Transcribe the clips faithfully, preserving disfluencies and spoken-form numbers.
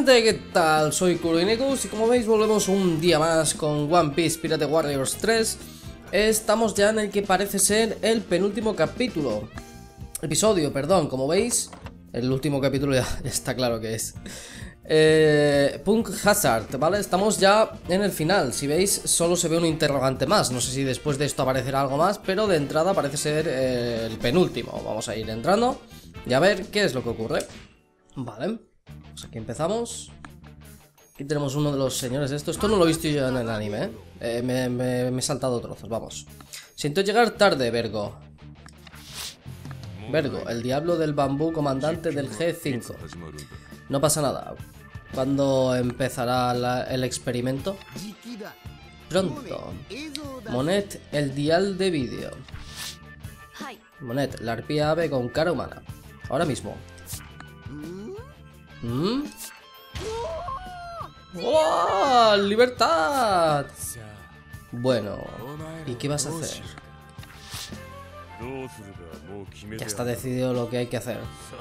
gente, ¿qué tal? Soy Kuroinekus y como veis volvemos un día más con One Piece Pirate Warriors tres. Estamos ya en el que parece ser el penúltimo capítulo Episodio, perdón, como veis el último capítulo ya, ya está claro que es eh, Punk Hazard, ¿vale? Estamos ya en el final, si veis solo se ve un interrogante más. No sé si después de esto aparecerá algo más, pero de entrada parece ser eh, el penúltimo. Vamos a ir entrando y a ver qué es lo que ocurre. Vale, pues aquí empezamos. Aquí tenemos uno de los señores de esto. Esto no lo he visto yo en el anime, ¿eh? Eh, me, me, me he saltado trozos, vamos. Siento llegar tarde, Vergo. Vergo, el diablo del bambú, comandante del G cinco. No pasa nada. ¿Cuándo empezará la, el experimento? Pronto. Monet, el dial de vídeo. Monet, la arpía ave con cara humana. Ahora mismo. ¿Mm? ¡Oh! ¡Libertad! Bueno, ¿y qué vas a hacer? Ya está decidido lo que hay que hacer.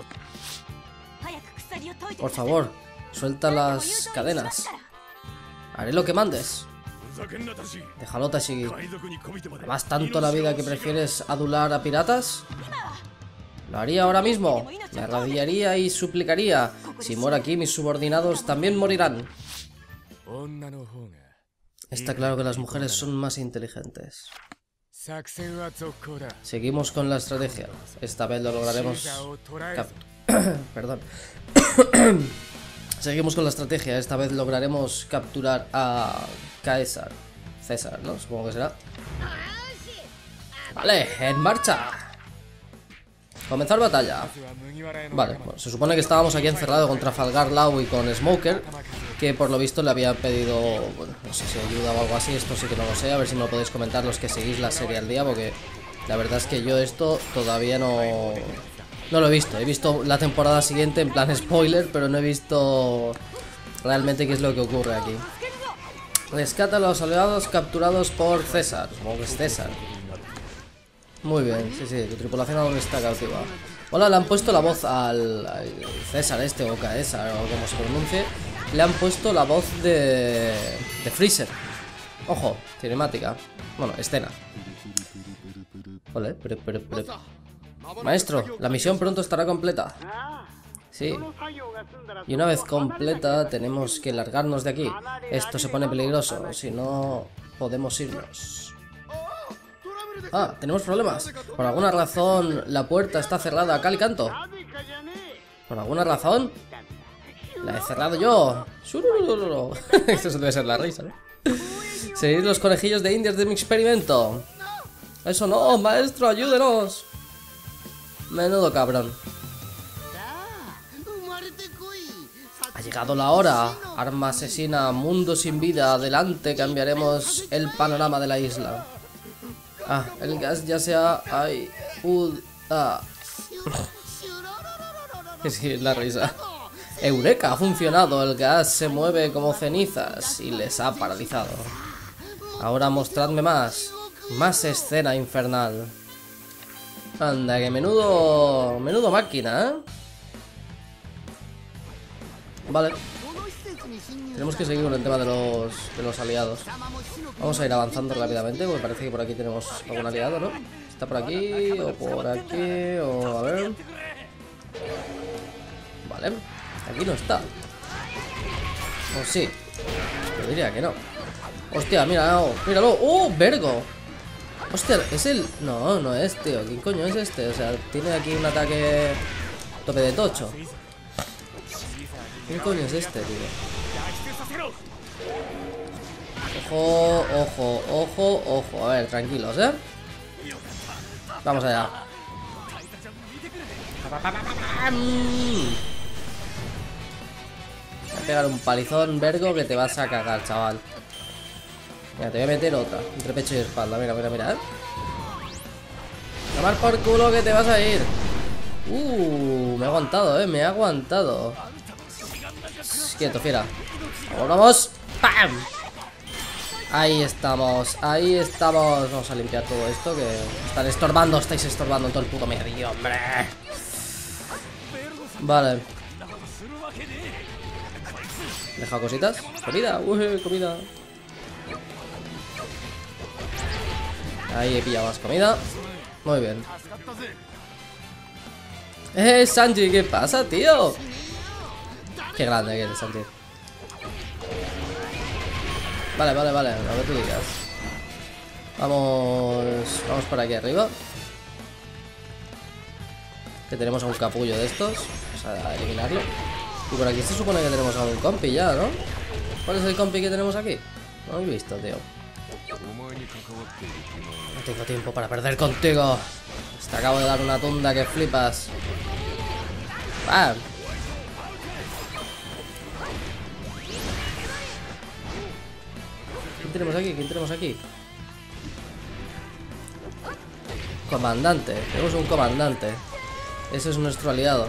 Por favor, suelta las cadenas. Haré lo que mandes. Déjalo, Tashigi. ¿Amas tanto la vida que prefieres adular a piratas? Lo haría ahora mismo. Me arrodillaría y suplicaría. Si muero aquí, mis subordinados también morirán. Está claro que las mujeres son más inteligentes. Seguimos con la estrategia. Esta vez lo lograremos. Perdón. Seguimos con la estrategia. Esta vez lograremos capturar a Caesar. César, ¿no? Supongo que será. Vale, en marcha. Comenzar batalla. Vale, bueno, se supone que estábamos aquí encerrados con Trafalgar Law y con Smoker, que por lo visto le había pedido, bueno, no sé si ayuda o algo así. Esto sí que no lo sé, a ver si me lo podéis comentar los que seguís la serie al día, porque la verdad es que yo esto todavía no, no lo he visto. He visto la temporada siguiente en plan spoiler, pero no he visto realmente qué es lo que ocurre aquí. Rescata a los aliados capturados por César. Supongo que es César. Muy bien, sí, sí, tu tripulación aún está cautiva. Hola, le han puesto la voz al, al César este, o Caesar, o como se pronuncie. Le han puesto la voz de, de Freezer. Ojo, cinemática. Bueno, escena. Ole, pero, pero, pero. Maestro, la misión pronto estará completa. Sí. Y una vez completa, tenemos que largarnos de aquí. Esto se pone peligroso, si no podemos irnos. Ah, tenemos problemas. Por alguna razón la puerta está cerrada a cal y canto. ¿Por alguna razón? La he cerrado yo. Esto debe ser la risa, ¿no? Seguid los conejillos de indias de mi experimento. Eso no, maestro, ayúdenos. Menudo cabrón. Ha llegado la hora. Arma asesina, mundo sin vida. Adelante, cambiaremos el panorama de la isla. Ah, el gas ya se ha... Ay... Uh, ah. Sí, la risa. Eureka, ha funcionado. El gas se mueve como cenizas y les ha paralizado. Ahora mostradme más. Más escena infernal. Anda, que menudo... Menudo máquina, ¿eh? Vale. Tenemos que seguir con el tema de los, de los aliados. Vamos a ir avanzando rápidamente, porque parece que por aquí tenemos algún aliado, ¿no? Está por aquí, o por aquí, o a ver. Vale, aquí no está. O sí. Yo diría que no. Hostia, mira, oh, míralo. ¡Oh, Vergo! Hostia, es el... No, no es, tío. ¿Quién coño es este? O sea, tiene aquí un ataque tope de tocho. ¿Quién coño es este, tío? Ojo, ojo, ojo, ojo. A ver, tranquilos, ¿eh? Vamos allá. Voy a pegar un palizón, Vergo, que te vas a cagar, chaval. Mira, te voy a meter otra entre pecho y espalda, mira, mira, mira, ¿eh? Tomar por culo que te vas a ir. Uh, me ha aguantado, ¿eh? Me ha aguantado. Quieto, fiera. ¡Vamos! ¡Pam! Ahí estamos, ahí estamos. Vamos a limpiar todo esto que están estorbando, estáis estorbando en todo el puto medio, hombre. Vale. Deja cositas. Comida, uy, comida. Ahí he pillado más comida. Muy bien. Eh, Sanji, ¿qué pasa, tío? Qué grande que eres, Sanji. Vale, vale, vale, lo que tú digas. Vamos. Vamos por aquí arriba. Que tenemos a un capullo de estos. Vamos a eliminarlo. Y por aquí se supone que tenemos a un compi ya, ¿no? ¿Cuál es el compi que tenemos aquí? No lo he visto, tío. No tengo tiempo para perder contigo. Te acabo de dar una tunda que flipas. ¡Bam! ¿Quién tenemos aquí? ¿Quién tenemos aquí? Comandante. Tenemos un comandante. Ese es nuestro aliado.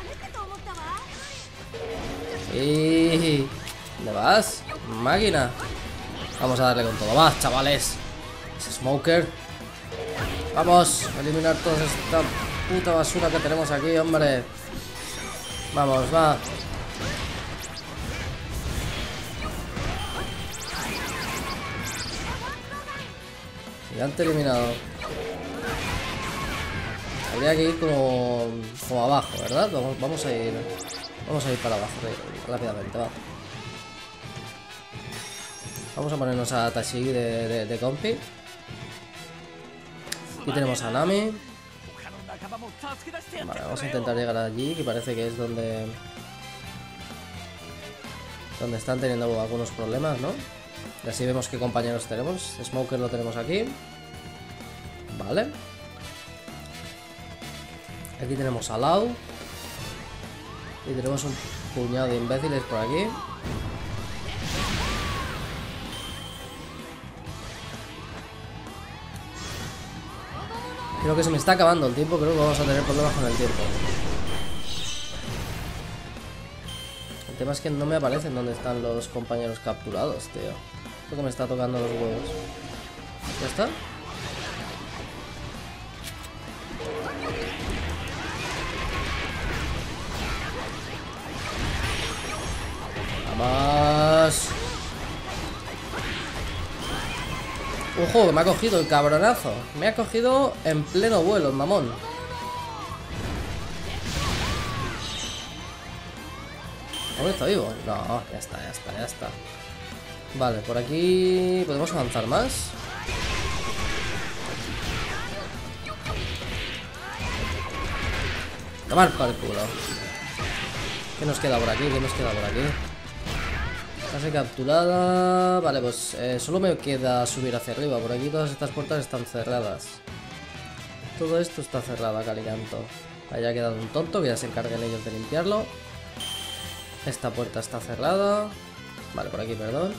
Y... ¿dónde vas? Máquina. Vamos a darle con todo. ¡Va, chavales! Ese Smoker. Vamos a eliminar toda esta puta basura que tenemos aquí, hombre. Vamos, va. Gigante eliminado. Habría que ir como, como abajo, ¿verdad? Vamos, vamos a ir. Vamos a ir para abajo rápidamente, va. Vamos a ponernos a Tashigi de, de, de compi. Aquí tenemos a Nami. Vale, vamos a intentar llegar allí, que parece que es donde donde están teniendo algunos problemas, ¿no? Y así vemos qué compañeros tenemos. Smoker lo tenemos aquí. Vale. Aquí tenemos a Lau. Y tenemos un puñado de imbéciles por aquí. Creo que se me está acabando el tiempo, creo que vamos a tener problemas con el tiempo. El tema es que no me aparecen dónde están los compañeros capturados, tío. Creo que me está tocando los huevos. ¿Ya está? ¡Vamos! ¡Ojo! Me ha cogido el cabronazo. Me ha cogido en pleno vuelo, mamón. ¿Hombre, está vivo? No, ya está, ya está, ya está. Vale, por aquí... ¿podemos avanzar más? Tomar por el culo. ¿Qué nos queda por aquí? ¿Qué nos queda por aquí? Fase capturada. Vale, pues eh, solo me queda subir hacia arriba. Por aquí todas estas puertas están cerradas. Todo esto está cerrado a calicanto. Ahí ha quedado un tonto, que ya se encarguen ellos de limpiarlo. Esta puerta está cerrada. Vale, por aquí, perdón.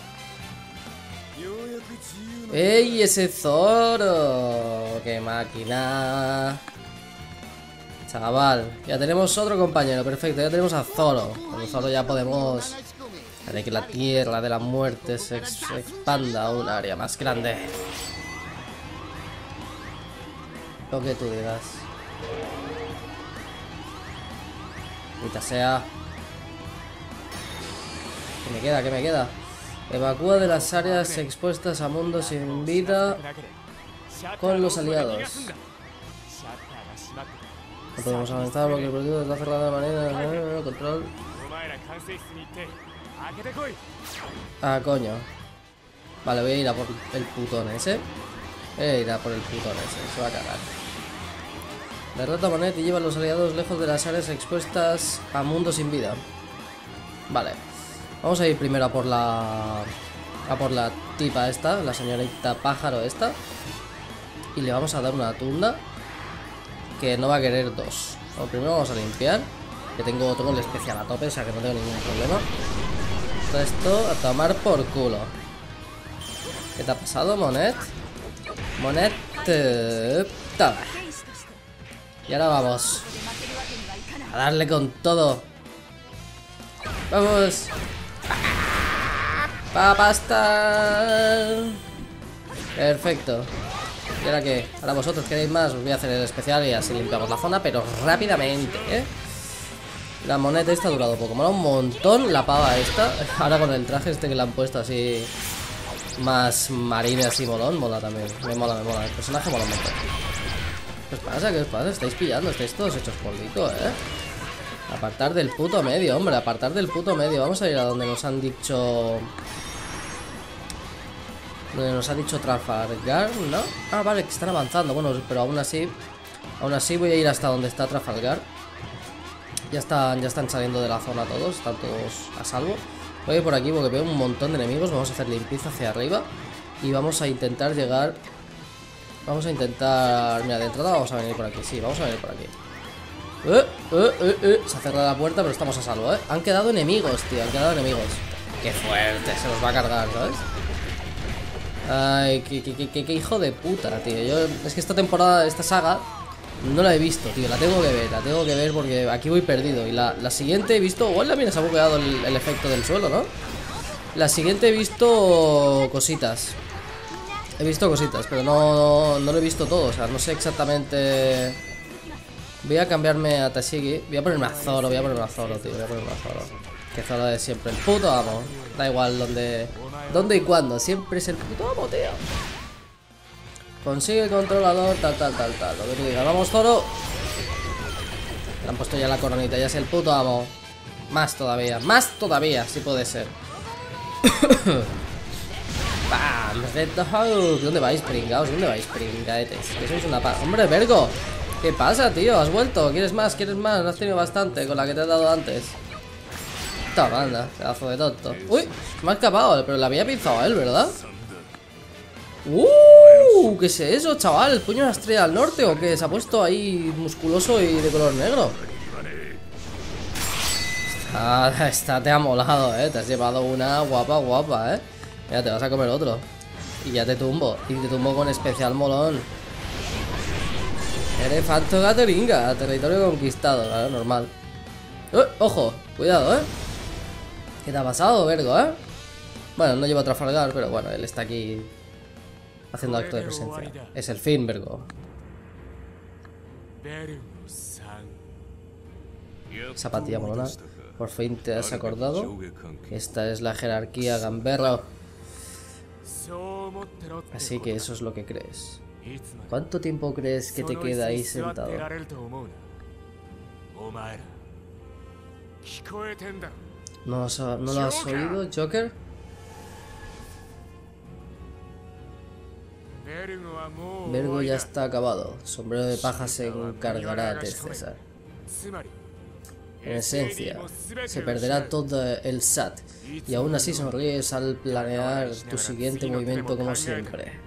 ¡Ey, ese Zoro! ¡Qué máquina! Chaval, ya tenemos otro compañero, perfecto, ya tenemos a Zoro. Con Zoro ya podemos hacer que la tierra de la muerte se, ex se expanda a un área más grande. Lo que tú digas. Ahorita sea. ¿Qué me queda? ¿Qué me queda? Evacúa de las áreas expuestas a mundos sin vida con los aliados. No podemos avanzar porque el proyecto está cerrado de manera... Control. Ah, coño. Vale, voy a ir a por el putón ese. Voy a ir a por el putón ese. Se va a cagar. Derrota a Monet y lleva a los aliados lejos de las áreas expuestas a mundos sin vida. Vale. Vamos a ir primero a por la... A por la tipa esta, la señorita pájaro esta. Y le vamos a dar una tunda que no va a querer dos. Bueno, primero vamos a limpiar, que tengo todo el especial a tope, o sea que no tengo ningún problema. Todo esto a tomar por culo. ¿Qué te ha pasado, Monet? Monet, eh, toma. Y ahora vamos a darle con todo. Vamos. ¡Pa pasta! Perfecto. ¿Y ahora qué? Ahora vosotros queréis más, os voy a hacer el especial y así limpiamos la zona, pero rápidamente, ¿eh? La moneda esta ha durado poco. Mola un montón la pava esta. Ahora con el traje este que le han puesto así más marine, así molón. Mola también. Me mola, me mola. El personaje mola un montón. ¿Qué os pasa? ¿Qué os pasa? Estáis pillando. Estáis todos hechos polvito, ¿eh? Apartar del puto medio, hombre. Apartar del puto medio. Vamos a ir a donde nos han dicho... Donde nos ha dicho Trafalgar, ¿no? Ah, vale, que están avanzando. Bueno, pero aún así Aún así voy a ir hasta donde está Trafalgar. Ya están, ya están saliendo de la zona todos. Están todos a salvo. Voy a ir por aquí porque veo un montón de enemigos. Vamos a hacer limpieza hacia arriba. Y vamos a intentar llegar. Vamos a intentar... Mira, de entrada vamos a venir por aquí. Sí, vamos a venir por aquí. Eh, eh, eh, eh. Se ha cerrado la puerta, pero estamos a salvo, ¿eh? Han quedado enemigos, tío. Han quedado enemigos. Qué fuerte, se los va a cargar, ¿sabes? Ay, qué, qué, qué, qué hijo de puta, tío. Yo, es que esta temporada, esta saga, no la he visto, tío. La tengo que ver, la tengo que ver porque aquí voy perdido. Y la, la siguiente he visto... Hola, mira, se ha bugueado el, el efecto del suelo, ¿no? La siguiente he visto cositas. He visto cositas, pero no, no lo he visto todo. O sea, no sé exactamente... Voy a cambiarme a Tashigi. Voy a ponerme a Zoro, voy a ponerme a Zoro, tío. Voy a ponerme a Zoro. Que Zoro de siempre. El puto amo. Da igual dónde, dónde y cuándo. Siempre es el puto amo, tío. Consigue el controlador, tal, tal, tal, tal. Lo que tú digas. Vamos, Zoro. Le han puesto ya la coronita. Ya es el puto amo. Más todavía. Más todavía, si puede ser. ¡Bam! ¿Dónde vais, pringaos? ¿Dónde vais, pringaetes? Que sois una pa... ¡Hombre, Vergo! ¿Qué pasa, tío? ¿Has vuelto? ¿Quieres más? ¿Quieres más? No has tenido bastante con la que te he dado antes. Toma, anda, pedazo de tonto. Uy, me ha escapado, pero la había pinzado a él, ¿verdad? ¡Uh! ¿Qué es eso, chaval? ¿El puño de la estrella del norte o qué? Se ha puesto ahí musculoso y de color negro. Ah, esta te ha molado, ¿eh? Te has llevado una guapa, guapa, ¿eh? Mira, te vas a comer otro. Y ya te tumbo. Y te tumbo con especial molón. Elefanto Gatoringa, territorio conquistado, claro, normal. ¡Eh! ¡Ojo! Cuidado, ¿eh? ¿Qué te ha pasado, Vergo, eh? Bueno, no lleva a Trafalgar, pero bueno, él está aquí haciendo acto de presencia. Es el fin, Vergo. Zapatilla molona. Por fin te has acordado que esta es la jerarquía, gamberro. Así que eso es lo que crees. ¿Cuánto tiempo crees que te queda ahí sentado? ¿No, has, ¿No lo has oído, Joker? Vergo ya está acabado. Sombrero de paja se encargará de César. En esencia, se perderá todo el S A T. Y aún así sonríes al planear tu siguiente movimiento como siempre.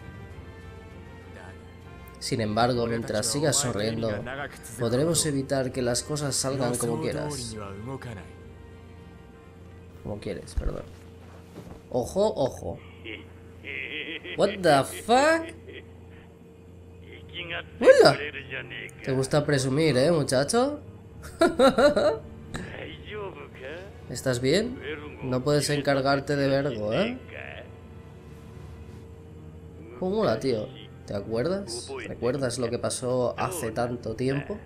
Sin embargo, mientras sigas sonriendo, podremos evitar que las cosas salgan como quieras. Como quieres, perdón. Ojo, ojo. What the fuck? ¡Hola! ¿Te gusta presumir, eh, muchacho? ¿Estás bien? No puedes encargarte de Vergo, ¿eh? ¿Cómo mola, tío? ¿Te acuerdas? ¿Recuerdas lo que pasó hace tanto tiempo?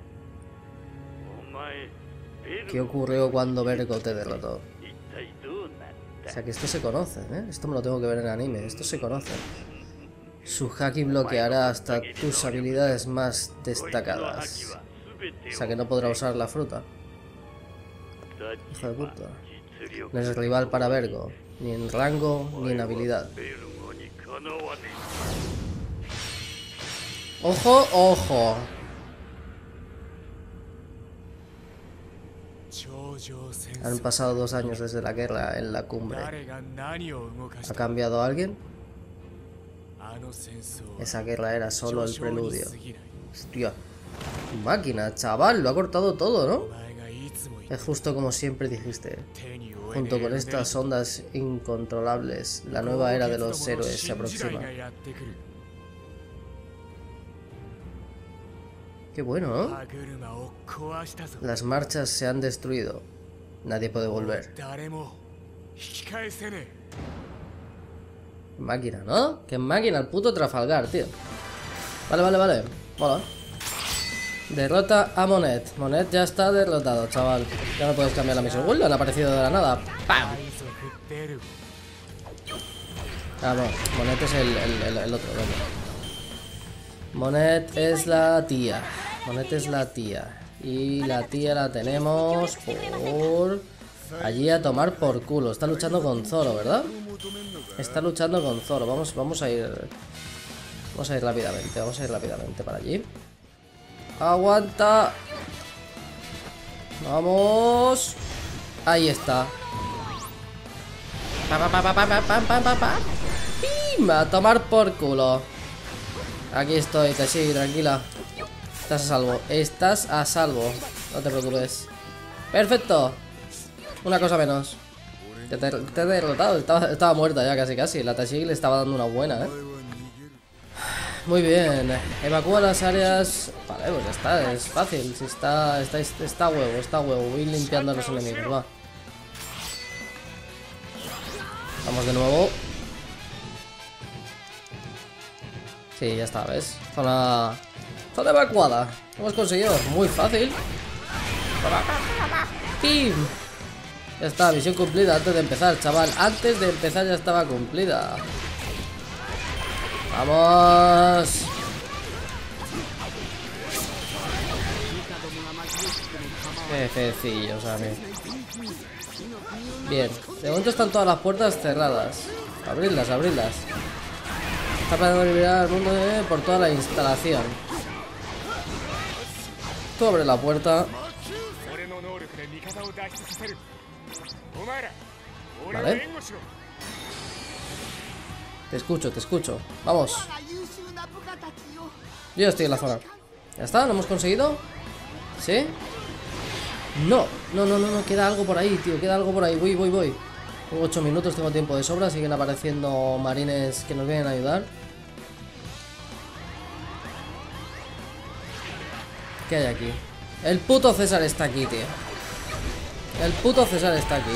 ¿Qué ocurrió cuando Vergo te derrotó? O sea que esto se conoce, ¿eh? Esto me lo tengo que ver en anime, esto se conoce. Su haki bloqueará hasta tus habilidades más destacadas. O sea que no podrá usar la fruta. Hijo de puta. No es rival para Vergo, ni en rango ni en habilidad. ¡Ojo, ojo! Han pasado dos años desde la guerra en la cumbre. ¿Ha cambiado alguien? Esa guerra era solo el preludio. Hostia. Máquina, chaval, lo ha cortado todo, ¿no? Es justo como siempre dijiste. Junto con estas ondas incontrolables, la nueva era de los héroes se aproxima. Qué bueno, ¿no? Las marchas se han destruido. Nadie puede volver. Máquina, ¿no? Qué máquina, el puto Trafalgar, tío. Vale, vale, vale. Hola. Derrota a Monet. Monet ya está derrotado, chaval. Ya no puedes cambiar la misión. Uy, le han aparecido de la nada. ¡Pam! Ah, no. Monet es el, el, el, el otro. Bueno. Monet es la tía. Monet es la tía. Y la tía la tenemos por... allí a tomar por culo. Está luchando con Zoro, ¿verdad? Está luchando con Zoro. Vamos, vamos a ir... Vamos a ir rápidamente. Vamos a ir rápidamente para allí. ¡Aguanta! ¡Vamos! Ahí está. Pa, pa, pa, pa, pa, pa, pa, pa, pa. ¡Pim! A tomar por culo. Aquí estoy, te sigo, tranquila. Estás a salvo. Estás a salvo. No te preocupes. ¡Perfecto! Una cosa menos. Te, te, te he derrotado. Estaba, estaba muerta ya casi casi. La Tashigi le estaba dando una buena, ¿eh? Muy bien. Evacúa las áreas. Vale, pues ya está. Es fácil. Si está, está, está huevo, está huevo. Voy limpiando a los enemigos, va. Vamos de nuevo. Sí, ya está, ¿ves? Zona... Zona evacuada. Hemos conseguido. Muy fácil. ¡Pim! Ya está, misión cumplida antes de empezar, chaval. Antes de empezar ya estaba cumplida. ¡Vamos! Qué fecillos, a mí. Bien, de momento están todas las puertas cerradas. Abrirlas, abrirlas. Está planeando liberar al mundo eh, por toda la instalación. Tú abres la puerta. Vale. Te escucho, te escucho. Vamos. Yo ya estoy en la zona. ¿Ya está? ¿Lo hemos conseguido? ¿Sí? No, no, no, no, no. Queda algo por ahí, tío. Queda algo por ahí. Voy, voy, voy. Tengo ocho minutos, tengo tiempo de sobra. Siguen apareciendo marines que nos vienen a ayudar. ¿Qué hay aquí? El puto César está aquí, tío. El puto César está aquí.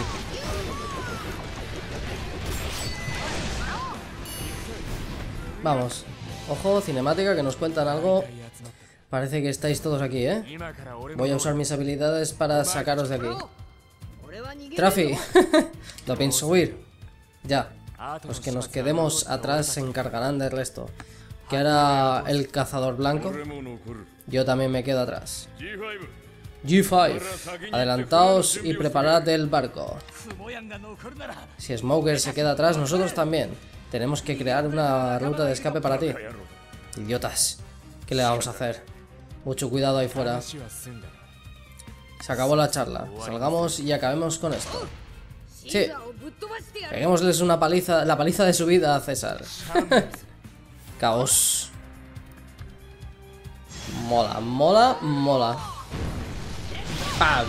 Vamos. Ojo, cinemática, que nos cuentan algo. Parece que estáis todos aquí, ¿eh? Voy a usar mis habilidades para sacaros de aquí. Trafi. No pienso huir. Ya. Los que nos quedemos atrás se encargarán del resto. ¿Qué hará el cazador blanco? Yo también me quedo atrás. G cinco, adelantaos y preparad el barco. Si Smoker se queda atrás, nosotros también. Tenemos que crear una ruta de escape para ti. Idiotas. ¿Qué le vamos a hacer? Mucho cuidado ahí fuera. Se acabó la charla. Salgamos y acabemos con esto. Sí. Peguémosles una paliza, la paliza de su vida a César. Caos. Mola, mola, mola. ¡Pam!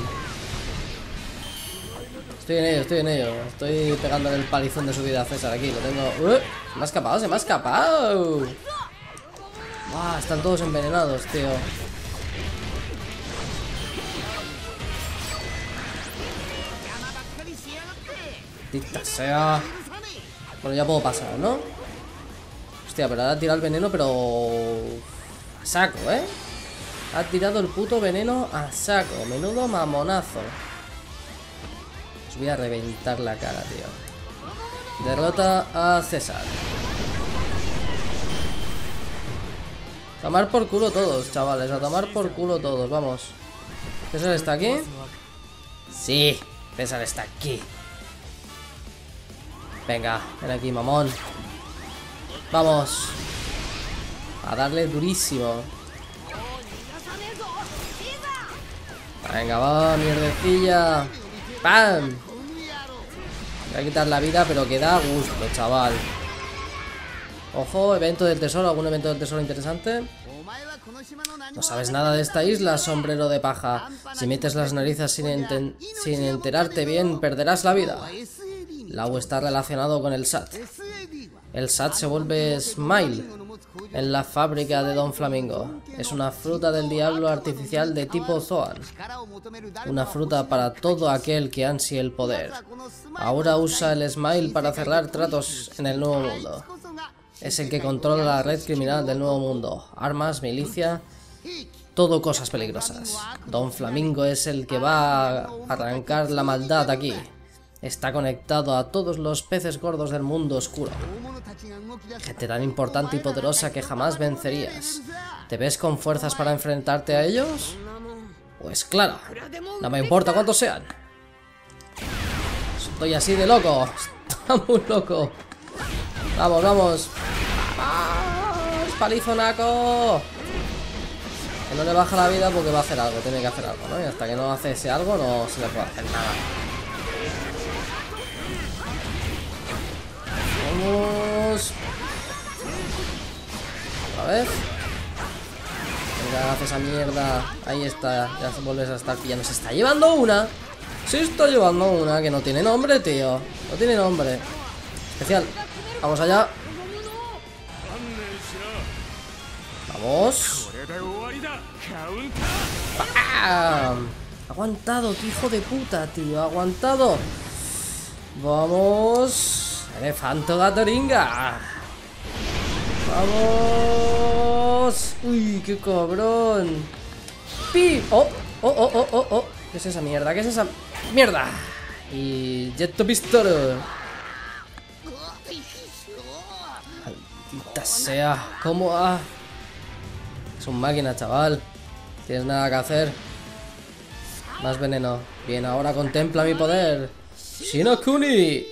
Estoy en ello, estoy en ello. Estoy pegándole el palizón de su vida a César aquí. Lo tengo... ¡Uh! Se me ha escapado, se me ha escapado. ¡Buah! Están todos envenenados, tío. Tita sea. Bueno, ya puedo pasar, ¿no? Hostia, pero ahora ha tirado el veneno, pero... a saco, ¿eh? Ha tirado el puto veneno a saco. Menudo mamonazo. Os voy a reventar la cara, tío. Derrota a César. Tomar por culo todos, chavales. A tomar por culo todos, vamos. ¿César está aquí? Sí, César está aquí. Venga, ven aquí, mamón. Vamos. A darle durísimo. Venga, va, mierdecilla. ¡Pam! Voy a quitar la vida, pero que da gusto, chaval. Ojo, evento del tesoro. ¿Algún evento del tesoro interesante? No sabes nada de esta isla, sombrero de paja. Si metes las narices sin, enten sin enterarte bien, perderás la vida. Lau está relacionado con el S A T. El S A T se vuelve Smile en la fábrica de Don Flamingo. Es una fruta del diablo artificial de tipo Zoan. Una fruta para todo aquel que ansie el poder. Ahora usa el Smile para cerrar tratos en el Nuevo Mundo. Es el que controla la red criminal del Nuevo Mundo. Armas, milicia Todo cosas peligrosas. Don Flamingo es el que va a arrancar la maldad aquí. Está conectado a todos los peces gordos del mundo oscuro. Gente tan importante y poderosa que jamás vencerías. ¿Te ves con fuerzas para enfrentarte a ellos? Pues claro, no me importa cuántos sean. Estoy así de loco. Está muy loco. Vamos, vamos. ¡Vamos! ¡Palizonaco! Que no le baja la vida porque va a hacer algo. Tiene que hacer algo, ¿no? Y hasta que no hace ese algo no se le puede hacer nada. Vamos. Otra vez. Venga, hace esa mierda. Ahí está. Ya vuelves a estar pillando. Se está llevando una. Se está llevando una que no tiene nombre, tío. No tiene nombre. Especial. Vamos allá. Vamos. ¡Bam! Aguantado, qué hijo de puta, tío. Aguantado. Vamos. Elefanto Gatoringa. Vamos. Uy, qué cabrón. ¡Pi! ¡Oh! ¡Oh, oh, oh, oh, oh! ¿Qué es esa mierda? ¿Qué es esa mierda? Y Jetto Pistol. Maldita sea. ¿Cómo va? Es un máquina, chaval. Tienes nada que hacer. Más veneno. Bien, ahora contempla mi poder. Shinokuni.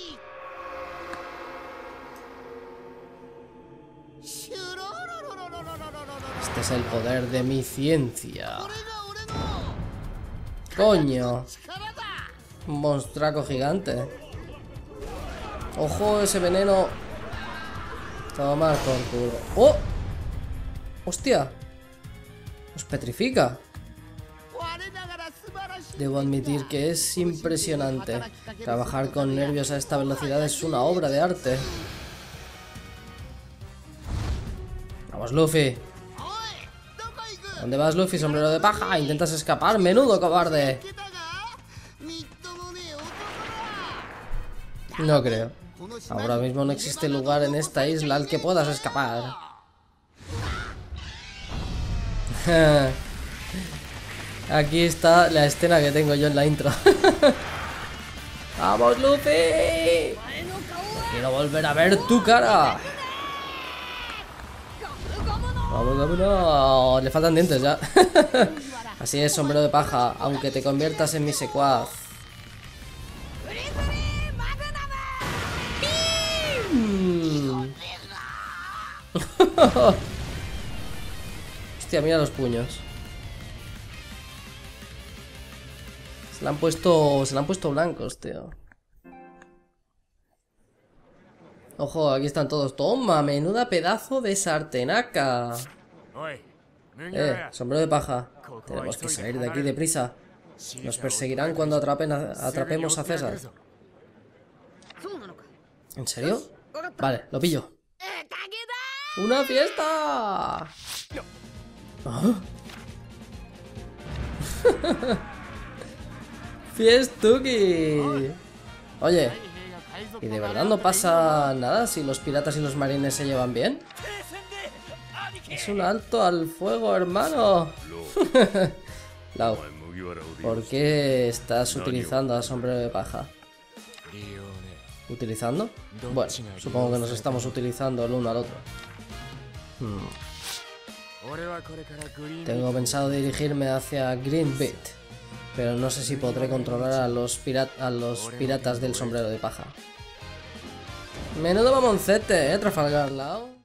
Este es el poder de mi ciencia. Coño. Un monstruaco gigante. Ojo, ese veneno. Toma por culo. ¡Oh! ¡Hostia! Os petrifica. Debo admitir que es impresionante. Trabajar con nervios a esta velocidad es una obra de arte. Vamos, Luffy. ¿Dónde vas, Luffy? Sombrero de paja. Intentas escapar. Menudo cobarde. No creo. Ahora mismo no existe lugar en esta isla al que puedas escapar. Aquí está la escena que tengo yo en la intro. ¡Vamos, Luffy! Quiero volver a ver tu cara. Vamos, vámonos. Le faltan dientes ya. Así es, sombrero de paja. Aunque te conviertas en mi secuaz. Hostia, mira los puños. Se le han puesto. Se le han puesto blancos, tío. Ojo, aquí están todos. Toma, menuda pedazo de sartenaca. Eh, sombrero de paja. Tenemos que salir de aquí deprisa. Nos perseguirán cuando atrapen a, atrapemos a César. ¿En serio? Vale, lo pillo. ¡Una fiesta! ¿Ah? ¡Fiestuki! Oye, ¿y de verdad no pasa nada si los piratas y los marines se llevan bien? Es un alto al fuego, hermano. Lau, ¿por qué estás utilizando a sombrero de paja? ¿Utilizando? Bueno, supongo que nos estamos utilizando el uno al otro. Hmm. Tengo pensado dirigirme hacia Greenbeat, pero no sé si podré controlar a los, pirat a los piratas del sombrero de paja. Menudo mamoncete, eh, Trafalgar Law.